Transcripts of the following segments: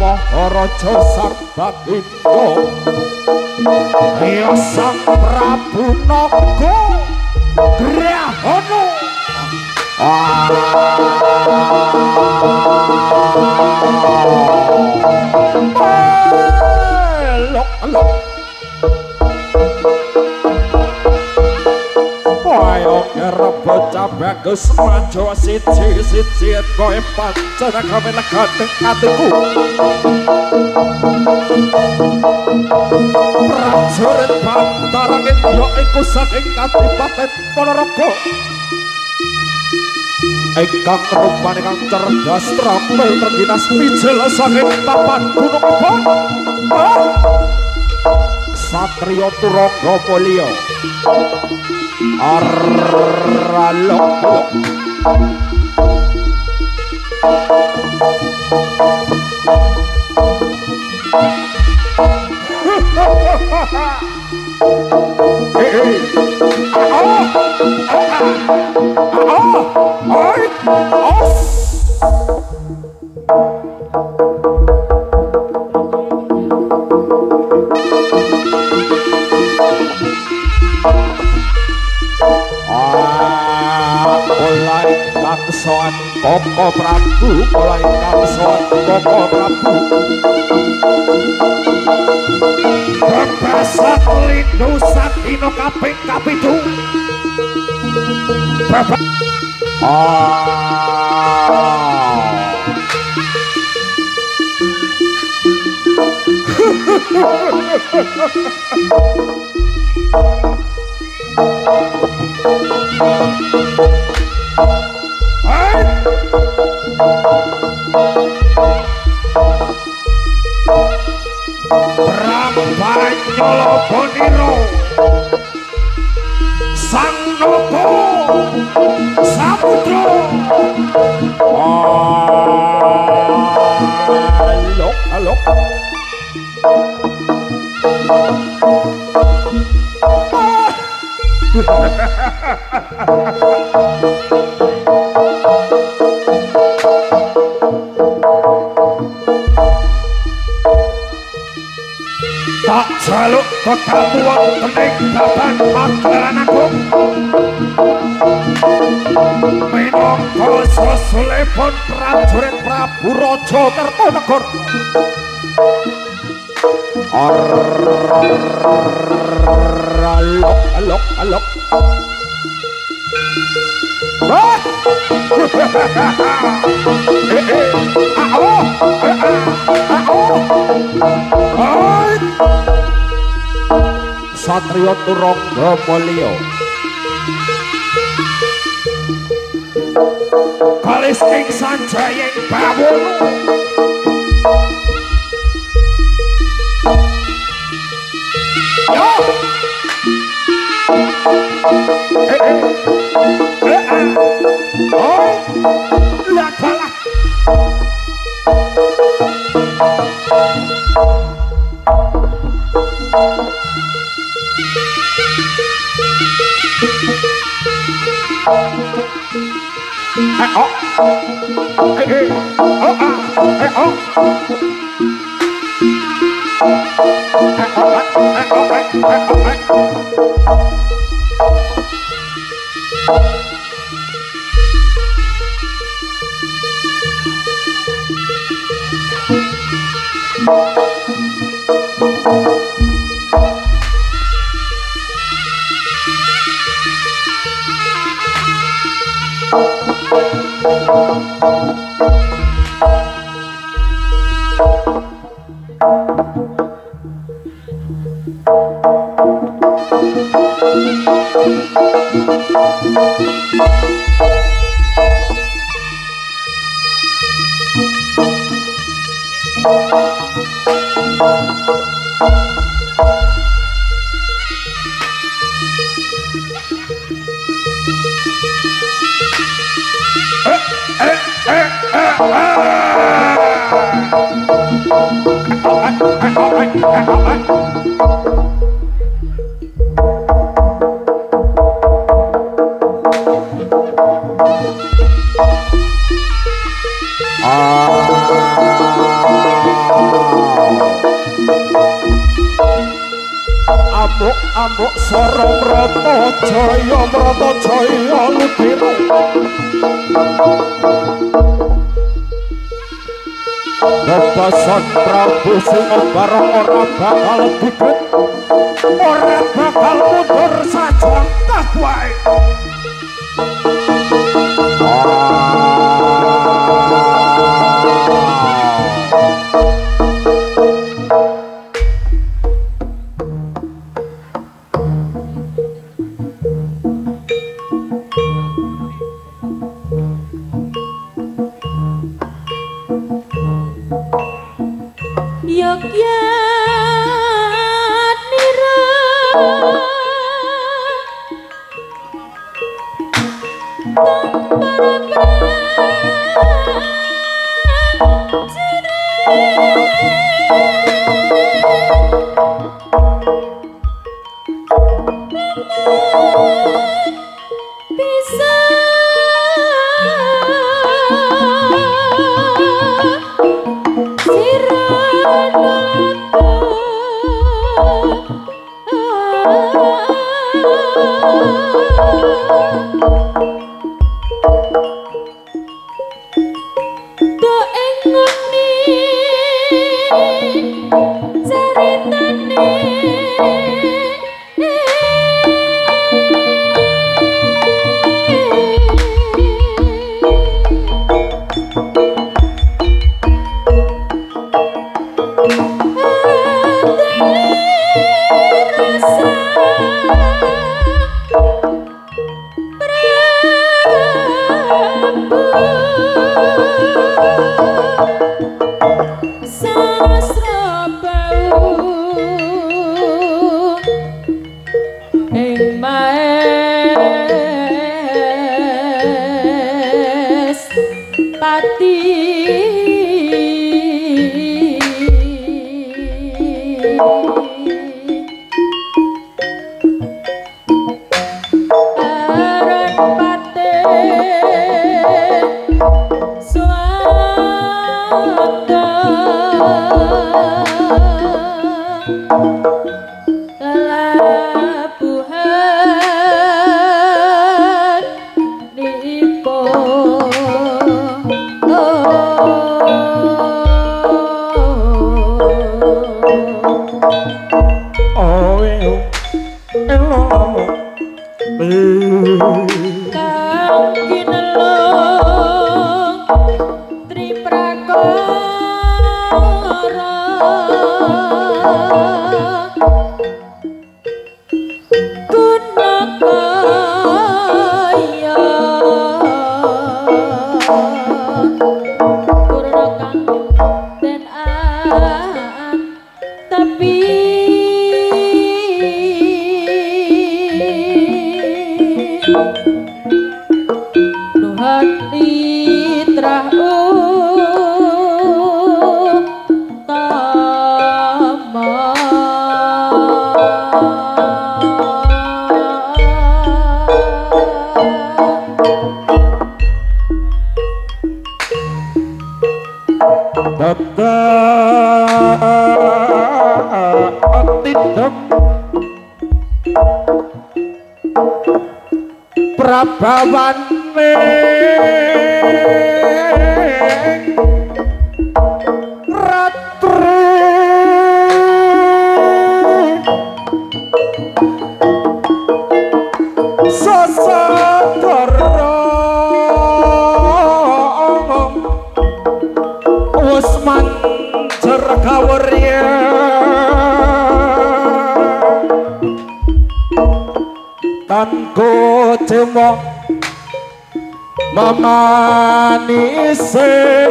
Maharaja Sagbagindo ya Sang Prabu Naga Grahana elok ayo kerep bocah bagus maju siji-siji kowe pancen gawe legateng atiku prajurit Bantarangin ya iku saking Kadipaten Ponorogo ingkang rupane kang cerdas trampil terginas pijel saking papan Gunung Ebon Satrio Turangga Mulya Aralok Soan Koko Prabu mulai soan Koko Prabu bebasan lindu sakino kaping kapitu Brambanyala Boniro Sang Naga Samudra alok tak jaluk ketamu wonten Baban Pagelaran Agung minangka susulipun prajurit Prabu Raja Kertanegara alok Satrio Turangga Mulya kalis ing sanjayeng bawono yo lakalah amuk swara Mrata Jaya ludira Bebasan Prabu Singobarong ora bakal dikit ora bakal mundur sajontah wae Prabawane ratri sasadara wis manjer kawurya tanko cemo mamanise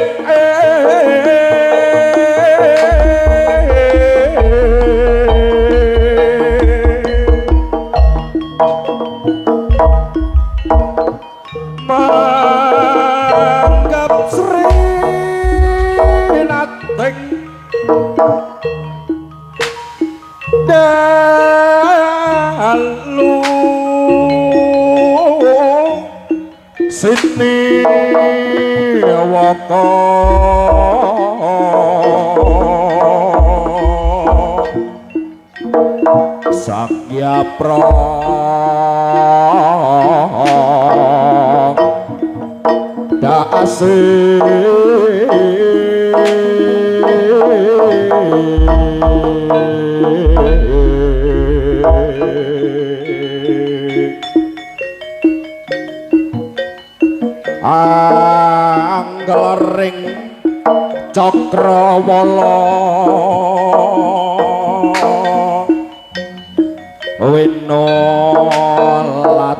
manggap sri nating dalu sini waka Sakyapra dasi anggelring Cakrawala winolat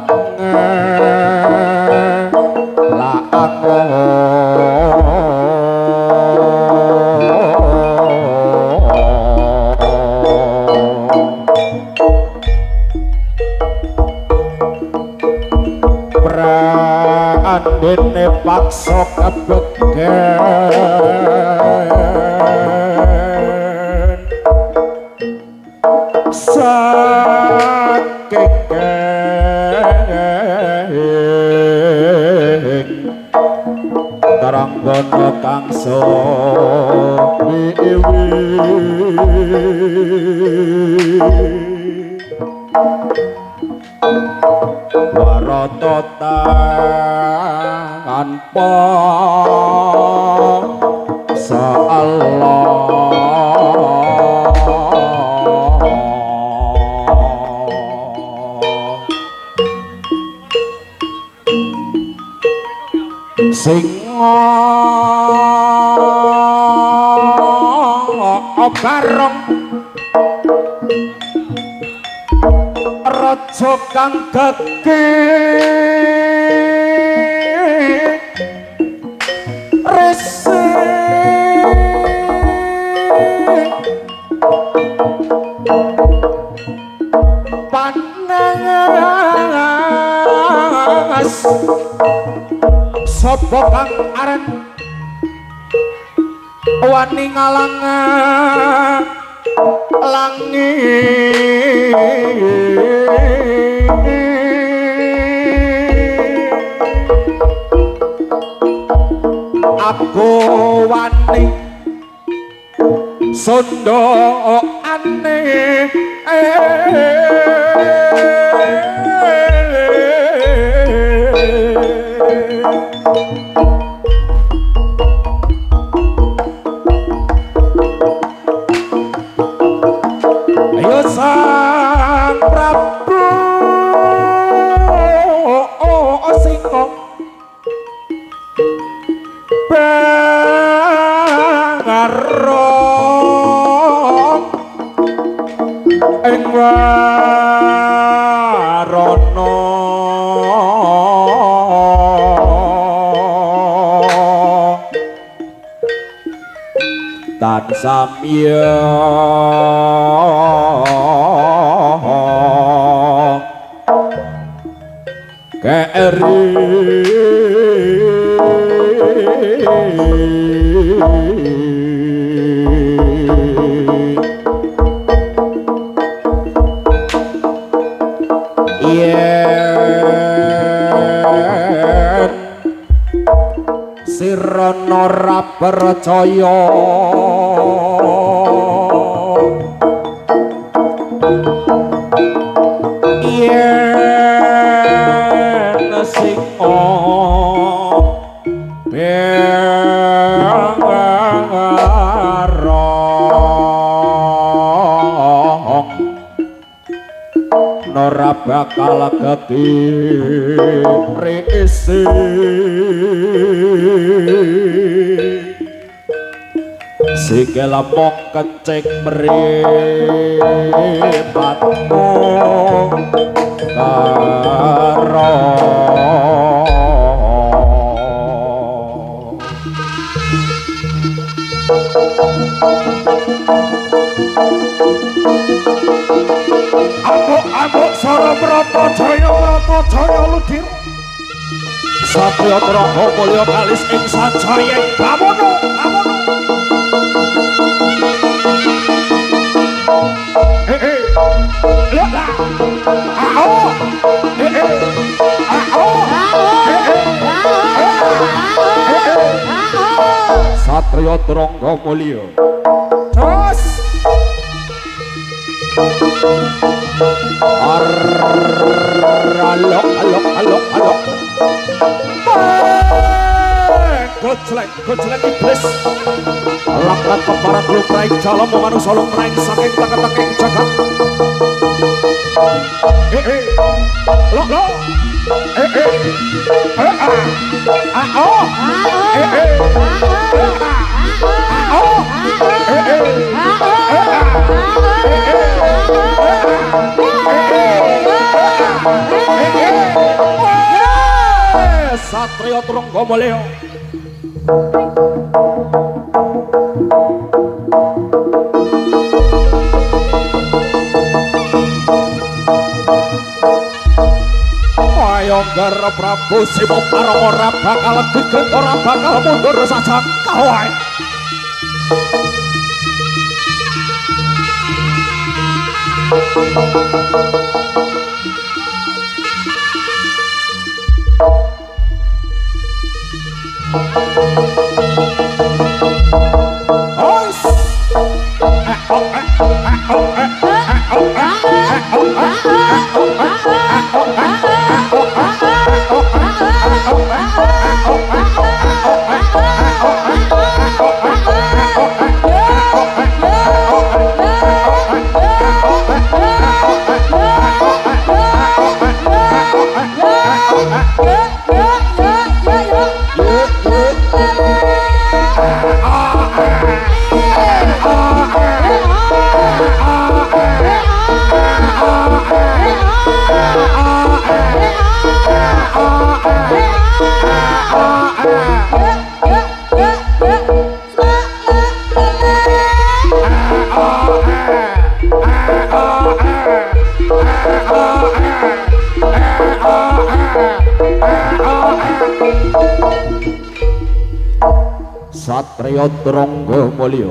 prandene paksa kebegen saking Taranggana kangsa wiwi warata tanpa singa bareng raja kang gegeh resik panas sapa kang aran wani ngalang langit aku wani sondo aneh ayo sang Prabu Singa bangarong ing warana tan samya keri yen sirana ora percaya yen singa bangarong ora bakal ketirisi sikila mong kencing mripatmu karo Amuk Sara Bratajaya ludir Satya Trangga mulya kalis ing sajayeng bawana Satya Trangga mulya terus alok gojlek iblis laknat peparat lumraing jalam manungsa lumraing saking teka-teking jagat Satrio Trunggamulya Ayanggar Prabu Sima Parama ora bakal gegret ora bakal mundur sajak kawae Satrio Trunggamulya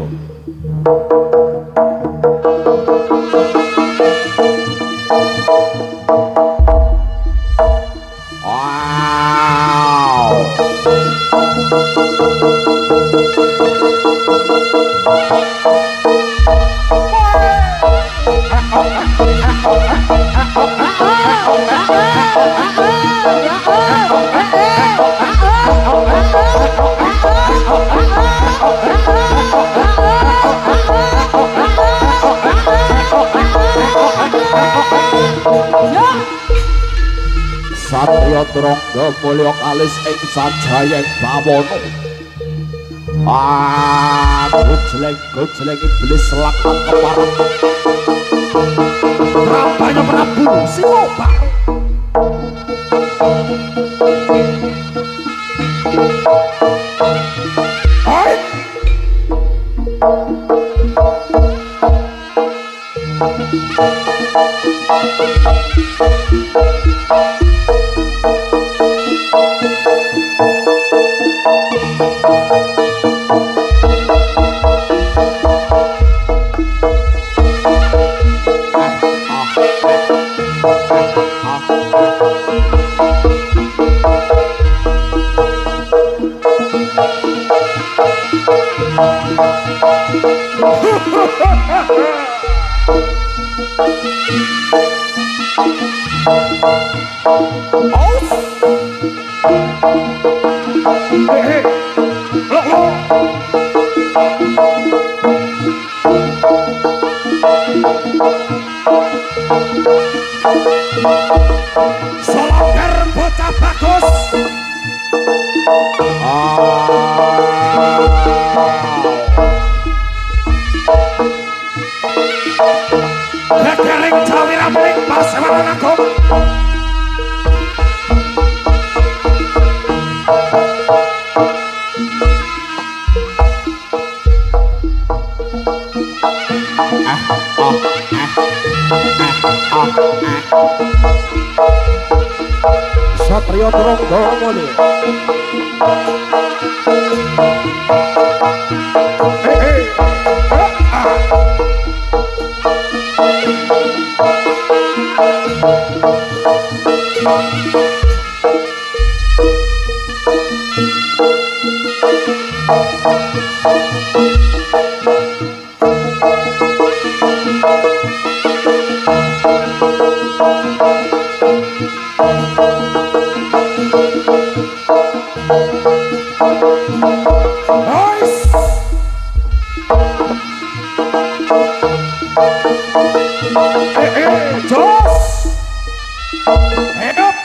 Satrio Trunggamulya kalis ing sajayeng bawana gojleng iblis laknat keparat Rabanya Prabu Sima Parama Solonger bocah bagus Gegeling Jawira Muling Pasewaran Agung Satrio Trunggamulya Jos hidup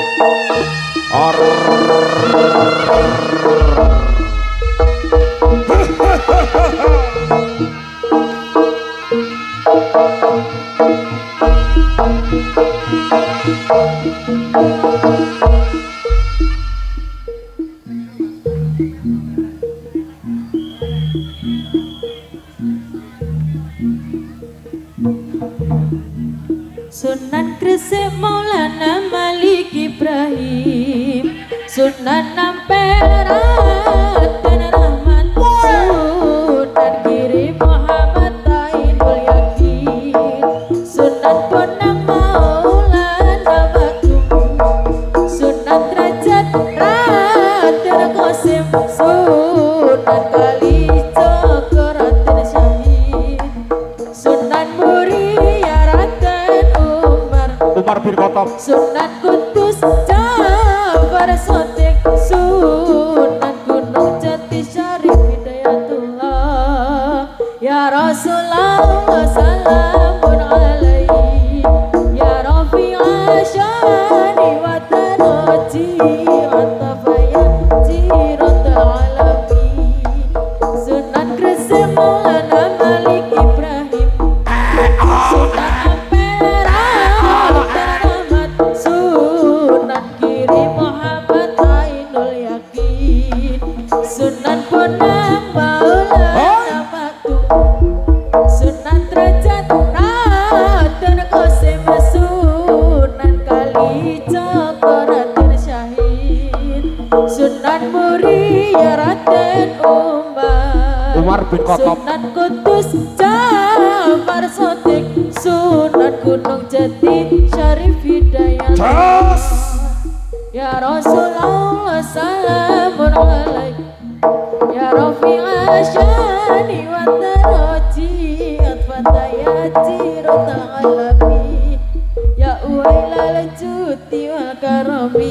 Sunan Gresik Maulana Malik Ibrahim, Sunan Ampel Raden Rahmat, Sunan Giri Muhammad Ainul Yakin, Sunan Bonang Maulana Bagum, Sunan Derajat Raden Qasim, Sunan Kalijaga Raden Syahid, Sunan Muria Raden Umar bin Khattab, Sunan Kudus Jafar Sotik, Sunan Gunung Jati Syarif Hidayatullah, Ya Rasulullah salamun alaihi, Ya Rafi'a syani wa taraji wa tafayati ratul alamin, Sunan Gresik Maulana Malik Ibrahim, Sunan Sunan Bonang Maulana Bagum, Sunan Derajat Raden Qasim, Sunan Kalijaga Raden Syahid, Sunan Muria Raden Umar bin Khattab, Sunan Kudus Jafar Sotik, Sunan Gunung Jati Syarif Hidayatullah, Ya Rasulullah salamun alaihi, Ya Rafi'a syani wa taraji atfatayati rotal alami, Ya uwailal juti wa karami,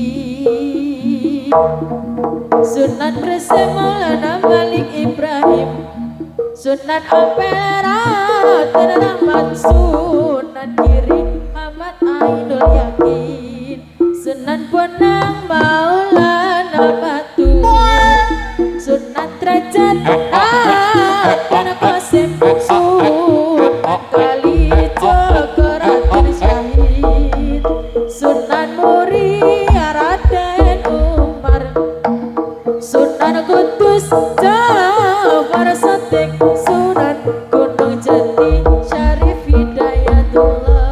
Sunan Gresik Maulana Malik Ibrahim, Sunan Ampel Raden Rahmat, Sunan Giri Muhammad Ainul Yakin, Sunan Bonang Maulana Bagum, Sunan Derajat Raden Qasim, Sunan Kalijaga Raden Syahid, Sunan Muria Raden Umar, Sunan Kudus Jafar Sotik, Sunan Gunung Jati Syarif Hidayatullah.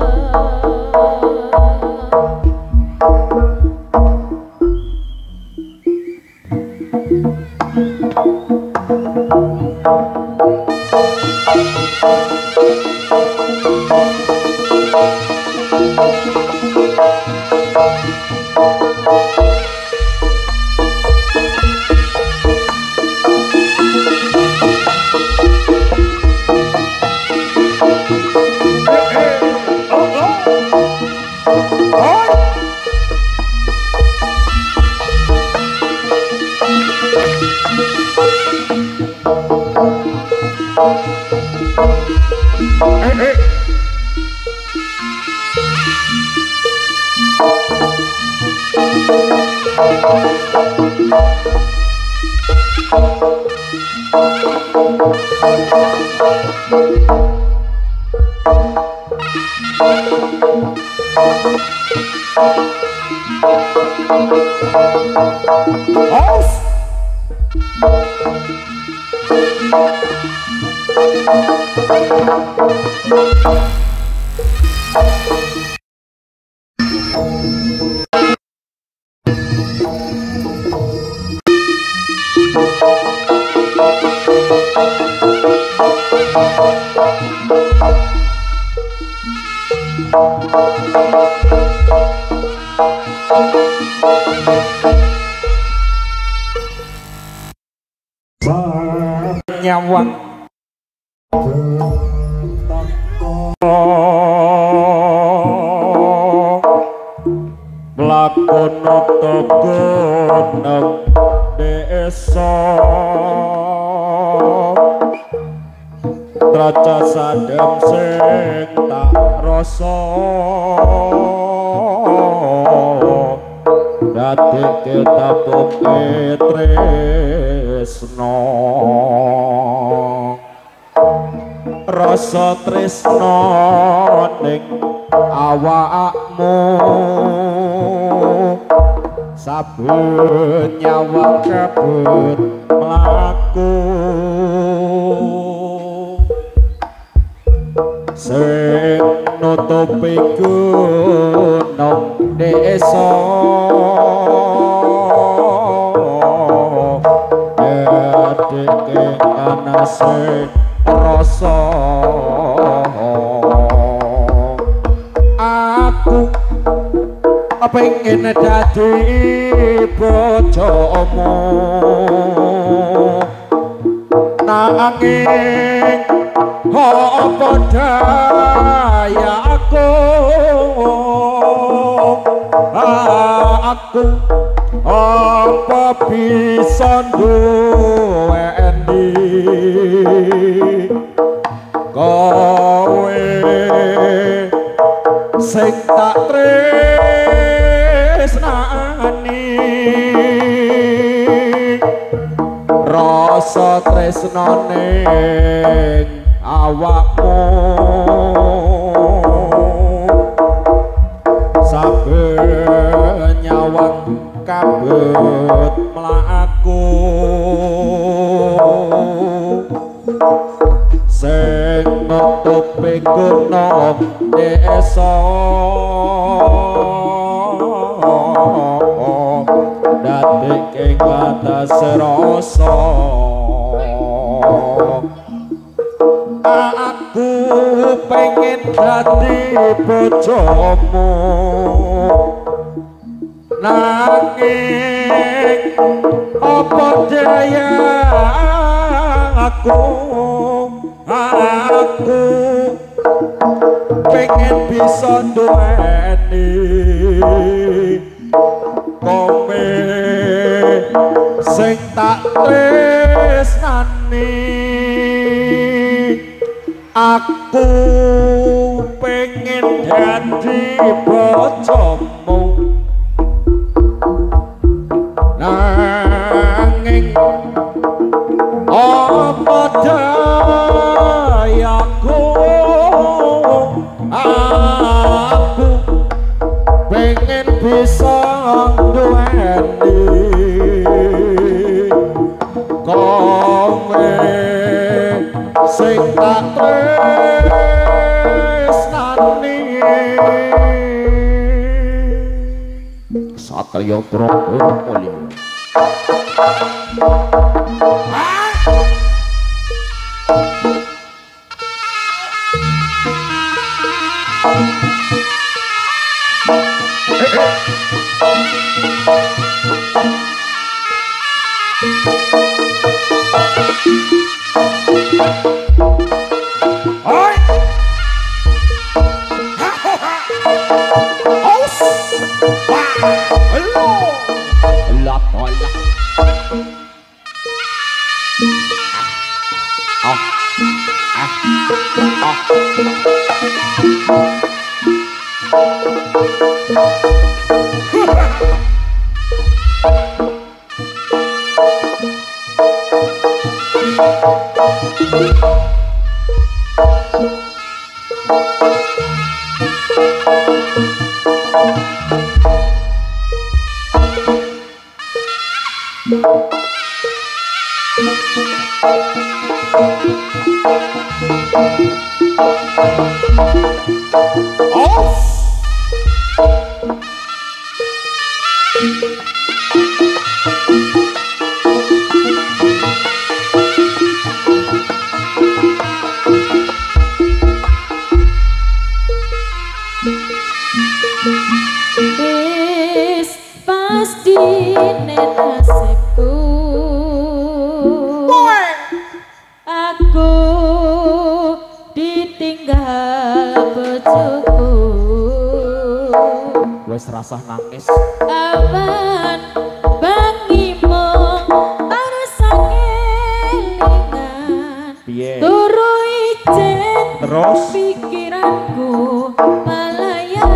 Nyawang lakon teguneng desa raja sadem sing tak rasa dadi kita bukti tresno rasa tresno ning awakmu saben nyawa kabut mlaku sing nutupi gunung desa dedeke ana sing rasa aku pengen dadi bojomu nanging apa daya aku apa bisa duweni kowe sing tak tresnani rasa tresnane awakmu saben nyawang kabut mlaku sing nutupi gunung desa dadi ing batas rasa aku pengen dadi bojomu nanging apa daya aku pengen bisa duweni kowe sing tak tresnani aku pengen dadi bojomu nanging apa dayaku aku pengen bisa duweni kowe sing tak tresnani satriya Prabu Wis pasti nasibku aku ditinggal bojoku wis rasah nangis aman bangimo harus kelingan piye turu ijen terus pikiranku malaya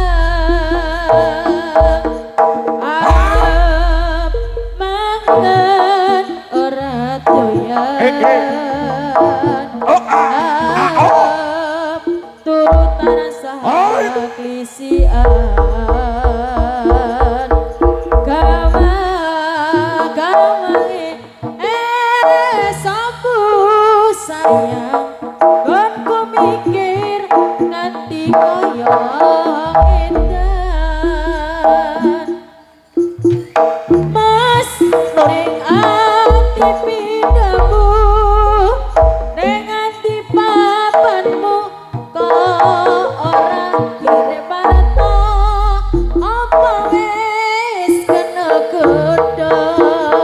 arep mangan ora doyan arep turutan saklisian sayang kon ku mikir nganti kaya edan mas ning ati pindamu ning ati papanmu kok ora kire parto apa wis kena godhong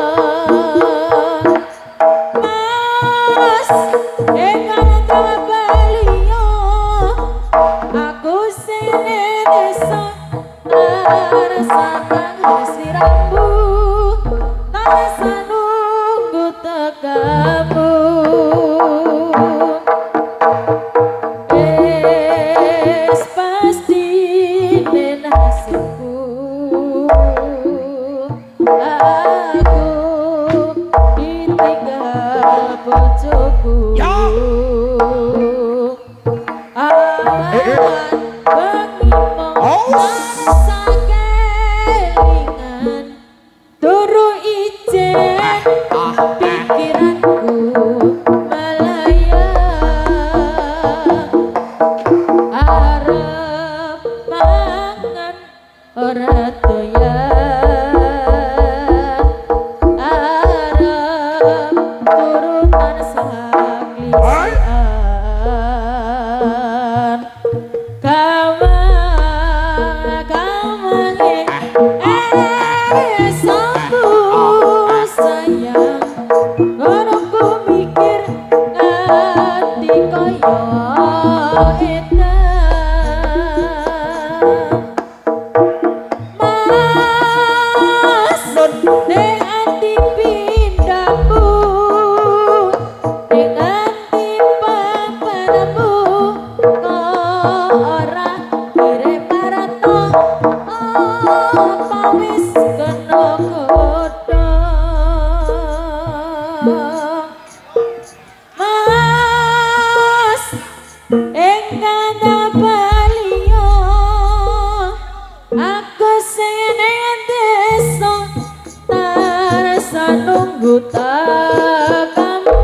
mas engkang kabaliyo aku sine desa rasakan sliramu tarasa nunggu tekamu es pasti nasibku aku ditinggal bojoku turu ijen pikiranku malaya arep mangan ora doyan arep turutan saklisian kawange sapu sayang ngono ku mikir nganti kaya edan mas ning ati pindamu ning ati papanmu kok ora kire parato apa wis kena godhong mas engkang baliyo aku sing ning desa tarasa nunggu tekamu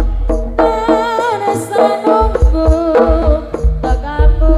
tarasa nunggu tekamu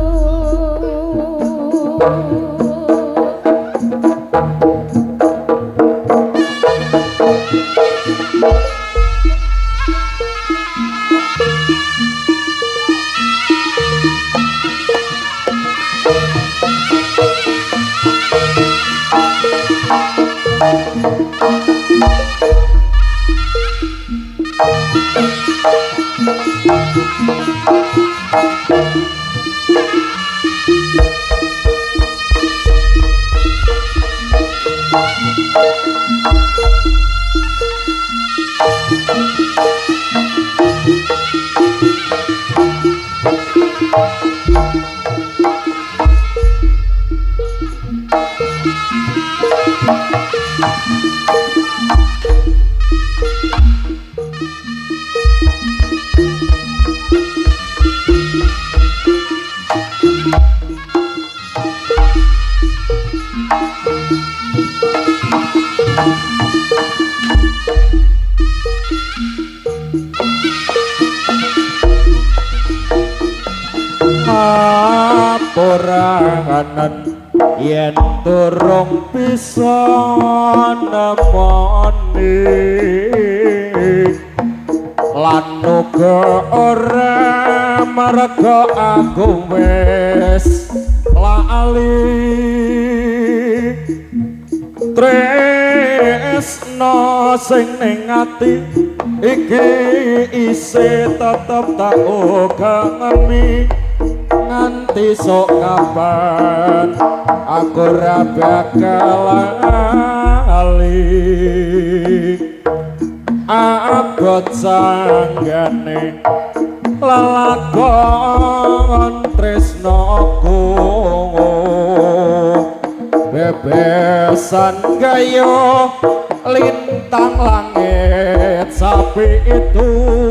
aporanganan yen durung bisa nemoni lan uga ora marga aku wis lali tresno sing ning ati iki isih tetep tak ugemi nganti sok kapan aku ora bakal lali abot sanggane lalagon tresnoku bebesan gayo lintang langit sapi itu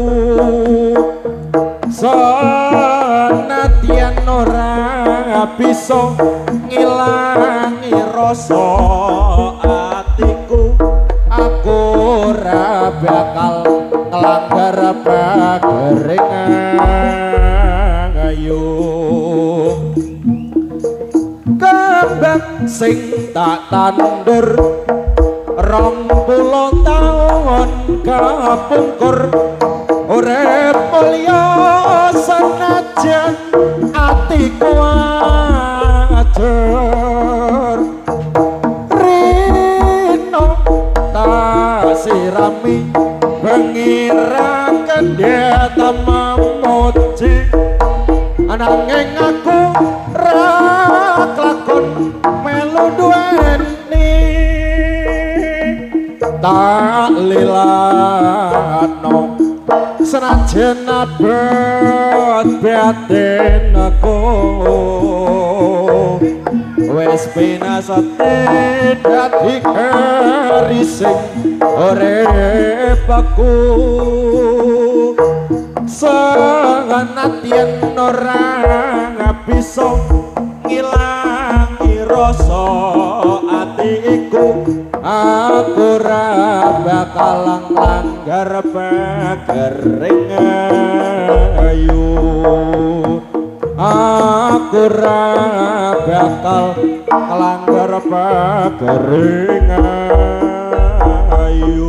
senadyan ora bisa ngilangi rasa atiku aku ora bakal ngelanggar pageringan ayo kembang sing tak tandur 20 taun kapungkur urip mulya senajan atiku ajar rino tak sirami pengiraken dia tamamoji ananging aku ra klakon melu duweni tak lilano senajan abot batin aku wis pinasate dadi kerising urip aku senadyan ora bisa ngilangi rasa atiku aku ora bakal langgar pageringan ayu aku ora bakal langgar pageringan ayu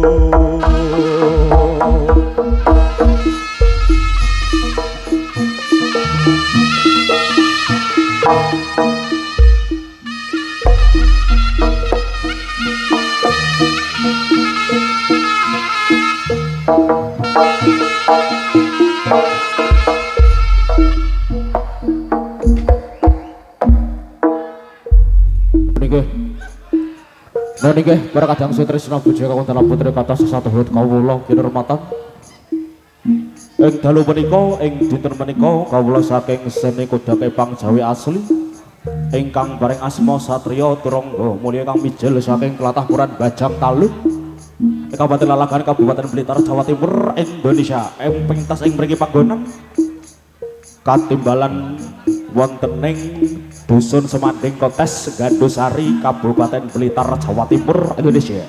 nggih para kadang sutrisna bojo kakuntan putri kathah sesatuhut kawula kinurmatan ing dalu menika ing dinten menika kawula saking seni kodake pangjawi asli ingkang bareng asma Satriya Turangga mulya kang mijil saking tlatah Puran Bajang Taluk Kabupaten Lalagan Kabupaten Blitar Jawa Timur Indonesia pentas ing mriki panggonan katimbalan wonten ing Dusun Semanding Kontes Gandusari Kabupaten Blitar Jawa Timur Indonesia.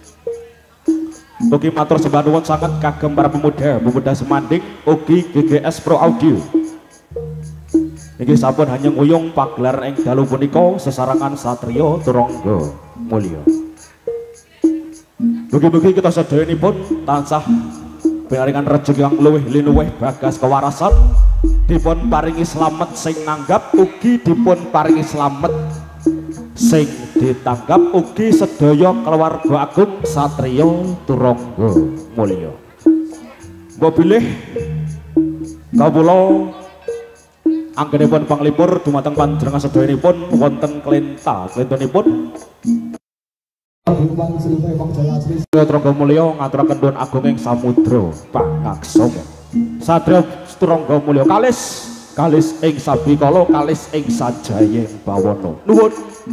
Ugi matur sembah nuwun sanget kagem para pemuda Semanding ugi GGS Pro Audio. Niki sampun hanya nguyung pagelaran ing dalu punika sesarangan Satriya Turangga mulya. Mugi-mugi kita sedayanipun tansah paringan rejeki kang luwih linuwih bagas kewarasan dipun paringi slamet sing nanggap ugi dipun paringi slamet sing ditanggap ugi sedaya keluarga agung Satriya Turangga mulya. Mbok bilih kawula anggenipun panglipur dumateng panjenengan sedayanipun wonten klentanipun Turangga mulya ngaturaken nuwun agung ing samudra pangaksama Satriya Turangga mulya kalis ing sabikala kalis ing sajayeng bawana nuwun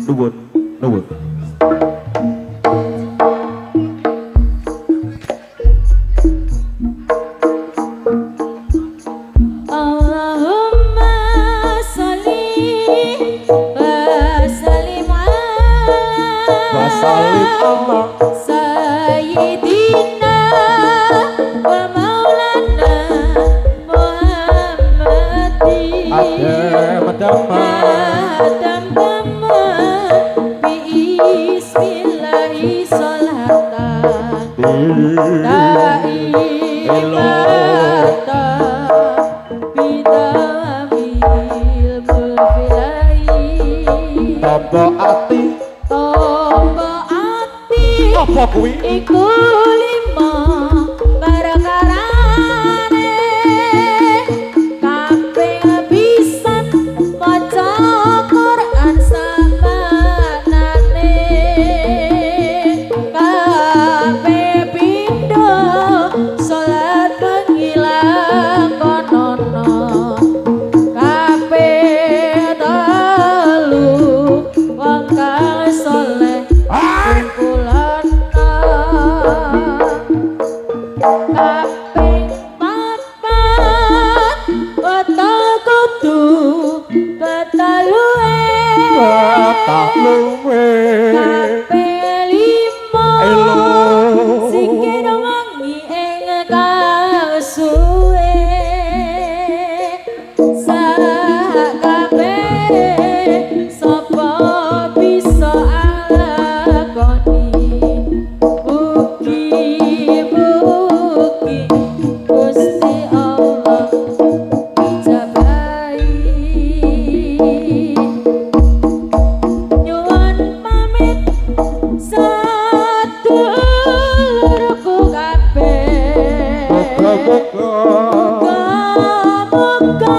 Sayyidina wa maulana Muhammadin Adam Bismillahi sholatan Ta'imata Bidawamil mulfilai Tombo ati apa kuwi iku lima gara-garane kabeh pisan maca Quran sabanane kabeh pindho salat pengilang konono Kau